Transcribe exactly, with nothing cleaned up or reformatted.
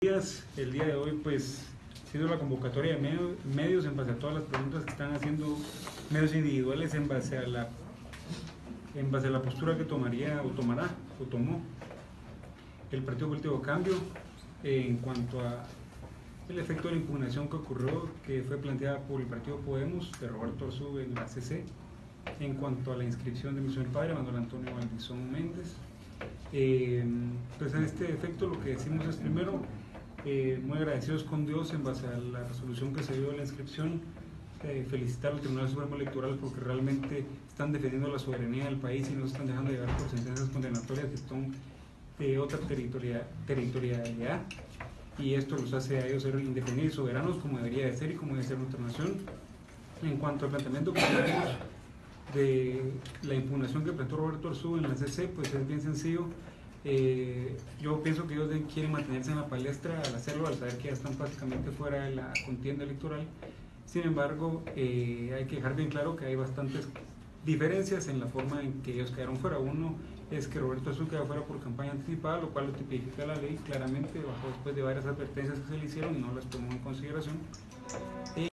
días. El día de hoy, pues, ha sido la convocatoria de medio, medios en base a todas las preguntas que están haciendo medios individuales en base a la, en base a la postura que tomaría o tomará o tomó el Partido Político Cambio eh, en cuanto a el efecto de la impugnación que ocurrió, que fue planteada por el Partido Podemos de Roberto Arzú en la C C, en cuanto a la inscripción de mi señor padre Manuel Antonio Valdizón Méndez. Eh, pues en este efecto lo que decimos es primero, eh, muy agradecidos con Dios en base a la resolución que se dio de la inscripción, eh, felicitar al Tribunal Supremo Electoral porque realmente están defendiendo la soberanía del país y no se están dejando llevar por sentencias condenatorias que son de otra territoria, territorialidad, y esto los hace a ellos ser independientes y soberanos como debería de ser y como debe ser nuestra nación. En cuanto al planteamiento que tenemos de la impugnación que presentó Roberto Arzú en la C C, pues es bien sencillo. Eh, yo pienso que ellos quieren mantenerse en la palestra al hacerlo, al saber que ya están prácticamente fuera de la contienda electoral. Sin embargo, eh, hay que dejar bien claro que hay bastantes diferencias en la forma en que ellos quedaron fuera. Uno es que Roberto Arzú quedó fuera por campaña anticipada, lo cual lo tipifica la ley claramente, bajo después de varias advertencias que se le hicieron y no las tomó en consideración.